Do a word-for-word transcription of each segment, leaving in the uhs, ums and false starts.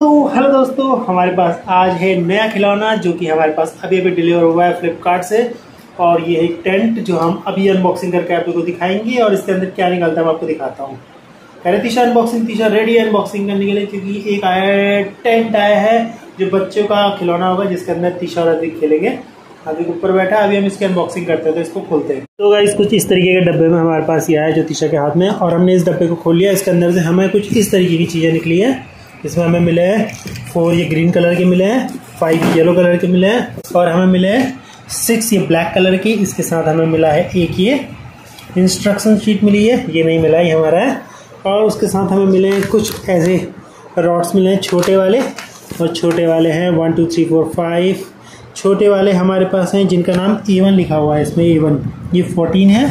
तो हेलो दोस्तों, हमारे पास आज है नया खिलौना जो कि हमारे पास अभी अभी डिलीवर हुआ है फ्लिपकार्ट से। और ये है एक टेंट जो हम अभी अनबॉक्सिंग करके आप लोगों को दिखाएंगे और इसके अंदर क्या निकलता है मैं आपको दिखाता हूँ। कह रहे तीशा अनबॉक्सिंग, तीशा रेडी है अनबॉक्सिंग करने के लिए, क्योंकि एक आया है टेंट आया है जो बच्चों का खिलौना होगा जिसके अंदर तीशा और अधिक खेलेंगे। अभी ऊपर बैठा है, अभी हम इसकी अनबॉक्सिंग करते हैं तो इसको खोलते हैं। तो गाइस कुछ इस तरीके के डब्बे में हमारे पास ये आया है जो तीशा के हाथ में, और हमने इस डब्बे को खोल लिया। इसके अंदर से हमें कुछ इस तरीके की चीज़ें निकली है। इसमें हमें मिले हैं फोर ये ग्रीन कलर के मिले हैं, फाइव येलो कलर के मिले हैं, और हमें मिले हैं सिक्स ये ब्लैक कलर की। इसके साथ हमें मिला है एक ये इंस्ट्रक्शन शीट मिली है, ये नहीं मिला, ये हमारा है। और उसके साथ हमें मिले हैं कुछ ऐसे रॉड्स मिले हैं छोटे वाले, और छोटे वाले हैं one two three four five. छोटे वाले हमारे पास हैं जिनका नाम ए वन लिखा हुआ है इसमें, ए वन ये फोर्टीन है।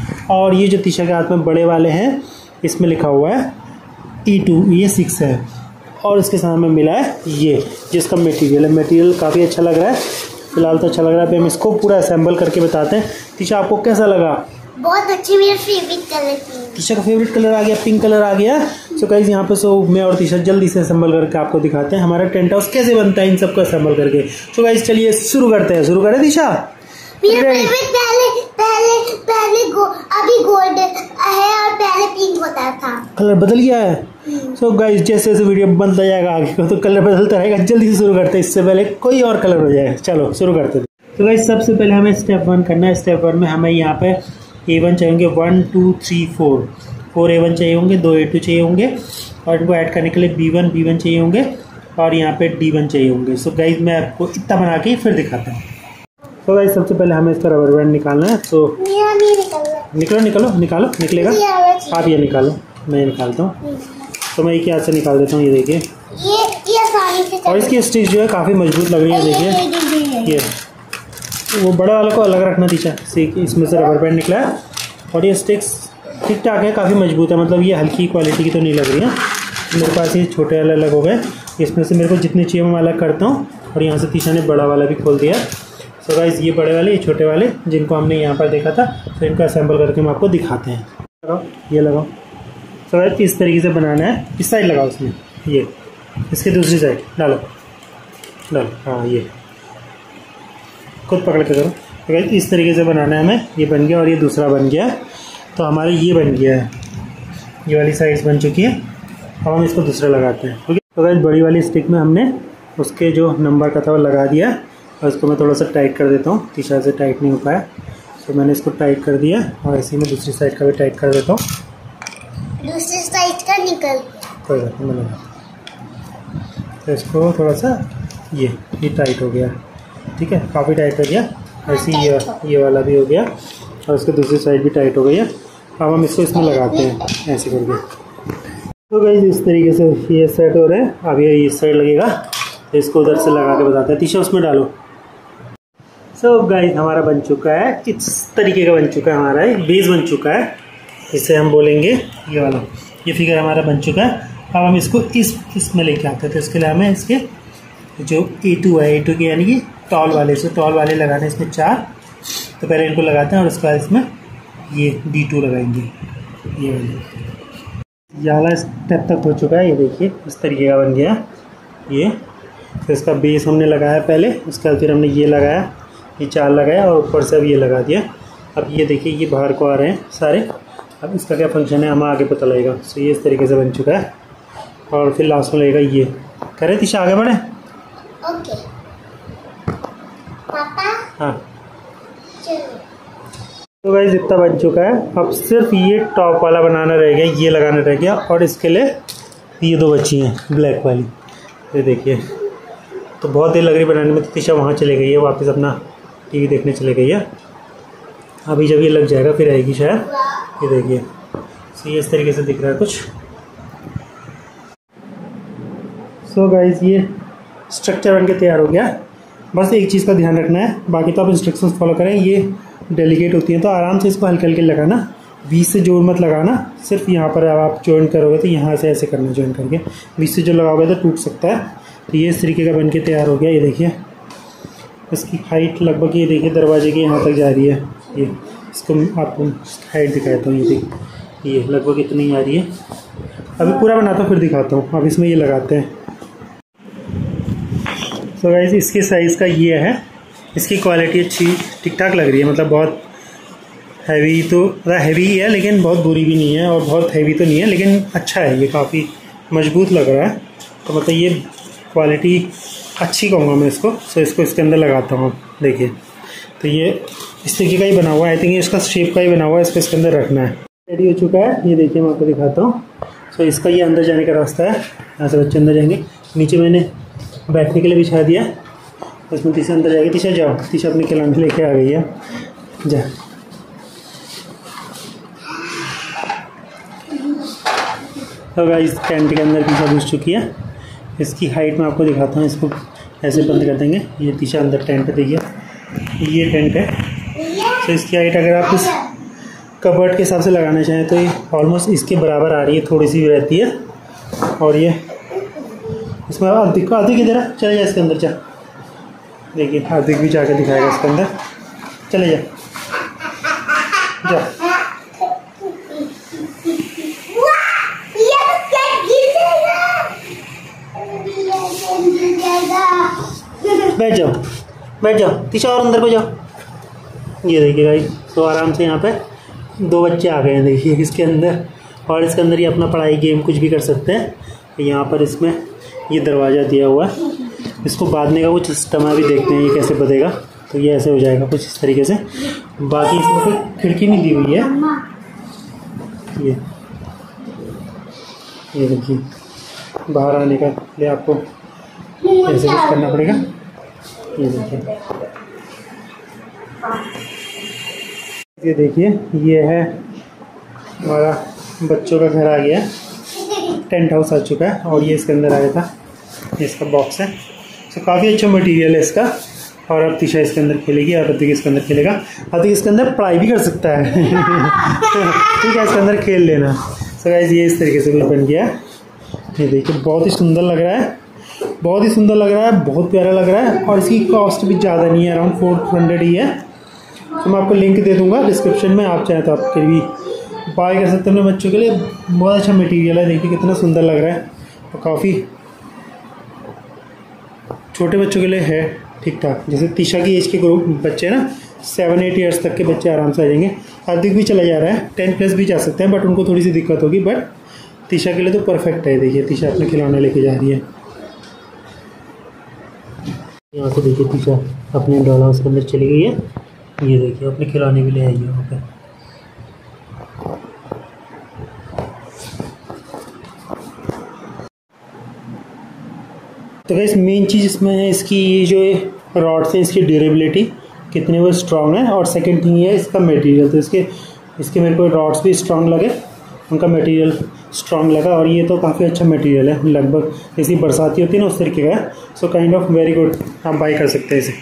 और ये जो तीशा के हाथ में बड़े वाले हैं इसमें लिखा हुआ है ई टू, ये सिक्स है। और इसके साथ में मिला है ये जिसका मटेरियल है, मटेरियल काफ़ी अच्छा लग रहा है। फिलहाल तो अच्छा लग रहा है, अभी हम इसको पूरा असेंबल करके बताते हैं। तीशा आपको कैसा लगा? बहुत अच्छी, मेरा फेवरेट कलर थी। तीशा का फेवरेट कलर आ गया, पिंक कलर आ गया। सो गाइस यहाँ पे सो मैं और तीशा जल्दी से असेंबल करके आपको दिखाते हैं हमारा टेंट हाउस कैसे बनता है इन सबको असेंबल करके। सो गाइस चलिए शुरू करते हैं। शुरू करें तीशा? मेरा फेवरेट पहले पहले पहले गो, अभी गोल्ड है और पहले पिंक होता था। कलर बदल गया है। सो so गाइस जैसे जैसे वीडियो बनता जाएगा आगे को तो कलर बदलता रहेगा। जल्दी से शुरू करते हैं, इससे पहले कोई और कलर हो जाए। चलो शुरू करते हैं। तो गाइस सबसे पहले हमें स्टेप वन करना है। स्टेप वन में हमें यहाँ पे ए वन चाहिए होंगे, one two three four four A one चाहिए होंगे, दो ए टू चाहिए होंगे, और इनको ऐड करने के लिए बी वन बी वन चाहिए होंगे, और यहाँ पे डी वन चाहिए होंगे। सो so गाइस मैं आपको इतना बना के फिर दिखाता हूँ। तो गाइस सबसे पहले हमें इसका रबर बैंड निकालना है। सो so, निकलो निकलो निकालो, निकलेगा। आप ये निकालो, मैं निकालता हूँ। तो मैं एक हाथ से निकाल देता हूँ। ये देखिए, ये ये आसानी से, और इसकी स्टिच जो है काफ़ी मजबूत लग रही है। देखिए ये वो बड़ा वाला को अलग रखना तीशा, इसमें से रबर बैंड निकला है। और ये स्टिक्स ठीक ठाक है, काफ़ी मजबूत है, मतलब ये हल्की क्वालिटी की तो नहीं लग रही है। मेरे पास ये छोटे वाले अलग हो गए, इसमें से मेरे को जितने चाहिए मैं अलग करता हूँ। और यहाँ से तीशा ने बड़ा वाला भी खोल दिया। सो गाइस ये बड़े वाले, ये छोटे वाले जिनको हमने यहाँ पर देखा था, तो इनको असेंबल करके हम आपको दिखाते हैं। लगाओ, ये लगाओ। सो गाइस इस तरीके से बनाना है। इस साइड लगाओ, उसमें ये इसके दूसरी साइड डालो डालो, हाँ ये खुद पकड़ के करो। तो गाइस इस तरीके से बनाना है हमें। ये बन गया और ये दूसरा बन गया, तो हमारे ये बन गया है, ये वाली साइड्स बन चुकी है। अब हम इसको दूसरा लगाते हैं। ओके, तो गाइस बड़ी वाली स्टिक में हमने उसके जो नंबर का था वो लगा दिया, और इसको मैं थोड़ा सा टाइट कर देता हूँ। तीशा से टाइट नहीं हो पाया, तो मैंने इसको टाइट कर दिया, और ऐसे ही मैं दूसरी साइड का भी टाइट कर देता हूँ। दूसरी साइड का निकल कोई बात नहीं, मैं तो इसको थोड़ा सा ये ये टाइट हो गया, ठीक है, काफ़ी टाइट हो गया। ऐसे ही ये ये वाला भी हो गया, और इसकी दूसरी साइड भी टाइट हो गई है। अब हम इसको इसमें लगाते हैं ऐसे करके। तो गाइस इस तरीके से ये सेट हो रहे हैं। अब ये इस साइड लगेगा, तो इसको उधर से लगा के बताते हैं। तीशा उसमें डालो। सो so गाइस हमारा बन चुका है, इस तरीके का बन चुका है, हमारा एक बेस बन चुका है। इसे हम बोलेंगे ये वाला, ये फिगर हमारा बन चुका है। अब हम इसको इस इसमें लेके आते थे। इसके लिए हमें इसके जो ए टू है, ए टू के यानी कि टॉल वाले, से टॉल वाले लगाने इसमें चार। तो पहले इनको लगाते हैं, और उसके बाद इसमें ये डी टू लगाएंगे। ये वाले ये वाला स्टेप तक हो चुका है। ये देखिए इस तरीके का बन गया ये। तो इसका बेस हमने लगाया पहले, उसके बाद फिर हमने ये लगाया, ये चार लगाया, और ऊपर से अब ये लगा दिया। अब ये देखिए ये बाहर को आ रहे हैं सारे। अब इसका क्या फंक्शन है हमें आगे पता लगेगा। सो ये इस तरीके से बन चुका है, और फिर लास्ट में लगेगा ये। करें तीशा आगे बढ़े? ओके पापा, हाँ चलो। तो गाइस इतना बन चुका है। अब सिर्फ ये टॉप वाला बनाना रह गया, ये लगाना रह गया, और इसके लिए ये दो बची हैं ब्लैक वाली। ये देखिए, तो बहुत देर लग रही बनाने में। तो तीशा वहाँ चले गई है, वापस अपना टीवी देखने चले गई है। अभी जब ये लग जाएगा फिर आएगी शायद। ये देखिए, सो ये इस तरीके से दिख रहा है कुछ। सो गाइस ये स्ट्रक्चर बन के तैयार हो गया। बस एक चीज़ का ध्यान रखना है, बाकी तो आप इंस्ट्रक्शंस फॉलो करें। ये डेलिकेट होती हैं, तो आराम से इसको हल्के हल्के लगाना, बीच से जोड़ मत लगाना। सिर्फ यहाँ पर अब आप जॉइन करोगे तो यहाँ से ऐसे करना, जॉइन करके बीच से जो लगाओगे तो टूट सकता है। तो ये इस तरीके का बन के तैयार हो गया। ये देखिए इसकी हाइट लगभग, ये देखिए दरवाजे की यहाँ तक जा रही है। ये इसको आपको हाइट दिखाता हूँ, ये देखिए ये लगभग इतनी आ रही है। अभी पूरा बनाता हूँ फिर दिखाता हूँ। अब इसमें ये लगाते हैं। तो गाइस इसके साइज़ का ये है, इसकी क्वालिटी अच्छी ठीक ठाक लग रही है, मतलब बहुत हैवी तो मतलब हैवी ही है लेकिन बहुत बुरी भी नहीं है और बहुत हैवी तो नहीं है, लेकिन अच्छा है, ये काफ़ी मजबूत लग रहा है। तो मतलब ये क्वालिटी अच्छी कहूँगा मैं इसको। सो इसको इसके अंदर लगाता हूँ, देखिए। तो ये इस तरीके का ही बना हुआ है, आई थिंक इसका शेप का ही बना हुआ है, इसको इसके अंदर रखना है। रेडी हो चुका है, ये देखिए मैं आपको दिखाता हूँ। सो इसका ये अंदर जाने का रास्ता है, यहाँ से बच्चे अंदर जाएंगे। नीचे मैंने बैठने के लिए बिछा दिया, उसमें तीसरा अंदर जाएगी। तीसरा जाओ, तीसरा अपने खिलौने लेके आ गई है, जा। तो गाइस टेंट के अंदर तीसरा घुस चुकी है। इसकी हाइट मैं आपको दिखाता हूँ, इसको ऐसे बंद कर देंगे। ये तीसरा अंदर टेंट देखिए, ये टेंट है। तो इसकी हाइट अगर आप इस कबर्ड के हिसाब से लगाना चाहें तो ये ऑलमोस्ट इसके बराबर आ रही है, थोड़ी सी भी रहती है। और ये इसमें आदिक आदिक इधर चले जाए, इसके अंदर जा, देखिए आदिक भी जाकर दिखाएगा इसके अंदर। चले जा जा। बैठ जाओ बैठ जाओ तीसरा, और अंदर को जाओ। ये देखिए भाई, तो आराम से यहाँ पे दो बच्चे आ गए हैं, देखिए इसके अंदर। और इसके अंदर ये अपना पढ़ाई गेम कुछ भी कर सकते हैं। यहाँ पर इसमें ये दरवाज़ा दिया हुआ है, इसको बांधने का कुछ सिस्टम है, अभी देखते हैं ये कैसे बंधेगा। तो ये ऐसे हो जाएगा कुछ इस तरीके से। बाकी इसमें कोई खिड़की नहीं दी हुई है। ये ये देखिए, बाहर आने का लिए आपको ऐसे कुछ करना पड़ेगा। ये देखिए, ये देखिए ये है हमारा बच्चों का घर आ गया, टेंट हाउस आ चुका है। और ये इसके अंदर आया था, ये इसका बॉक्स है। तो काफ़ी अच्छा मटेरियल है इसका। और अब तीशा इसके अंदर खेलेगी और अतिक इसके अंदर खेलेगा। अतिक इसके अंदर पढ़ाई भी कर सकता है ठीक है, इसके अंदर खेल लेना। सो गाइस ये इस तरीके से भी बन गया। ये देखिए बहुत ही सुंदर लग रहा है, बहुत ही सुंदर लग रहा है, बहुत प्यारा लग रहा है। और इसकी कॉस्ट भी ज़्यादा नहीं है, अराउंड फोर हंड्रेड ही है। तो मैं आपको लिंक दे दूंगा डिस्क्रिप्शन में, आप चाहें तो आप फिर भी बाय कर सकते हैं अपने बच्चों के लिए। बहुत अच्छा मटेरियल है, देखिए कितना सुंदर लग रहा है। और काफ़ी छोटे बच्चों के लिए है ठीक ठाक। जैसे तीशा की एज के ग्रुप बच्चे ना, सेवन एट ईयर्स तक के बच्चे आराम से आ जाएंगे। हार्दिक भी चला जा रहा है, टेन प्लस भी जा सकते हैं, बट उनको थोड़ी सी दिक्कत होगी। बट तीशा के लिए तो परफेक्ट है। देखिए तीशा अपने खिलौने लेके जा रही है। यहाँ से देखिए तीशा अपने डॉल हाउस के अंदर चली गई है। ये देखिए अपने खिलौने भी ले आई है वहाँ पे। तो गाइस मेन चीज़ इसमें है इसकी जो रॉड्स हैं, इसकी ड्यूरेबिलिटी कितने वो स्ट्रॉन्ग है। और सेकंड थिंग है इसका मटेरियल। तो इसके इसके मेरे को रॉड्स भी स्ट्रॉन्ग लगे, उनका मटेरियल स्ट्रॉन्ग लगा। और ये तो काफ़ी अच्छा मटेरियल है, लगभग जैसी बरसाती होती है ना उस तरीके का है। So kind of very good, आप बाई कर सकते हैं इसे।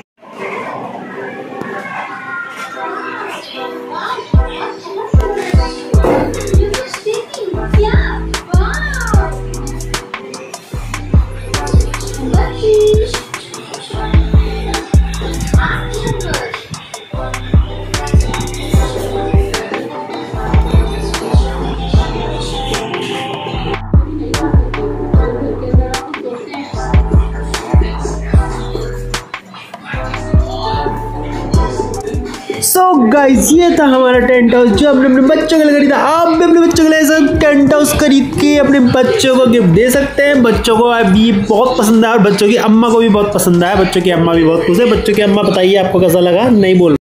सो so गाइस ये था हमारा टेंट हाउस जो हमने अपने बच्चों के लिए खरीदा। आप भी अपने बच्चों के लिए ऐसा टेंट हाउस खरीद के अपने बच्चों को गिफ्ट दे सकते हैं। बच्चों को अभी बहुत पसंद आया और बच्चों की अम्मा को भी बहुत पसंद आया। बच्चों की अम्मा भी बहुत खुश है। बच्चों की अम्मा बताइए आपको कैसा लगा, नहीं बोल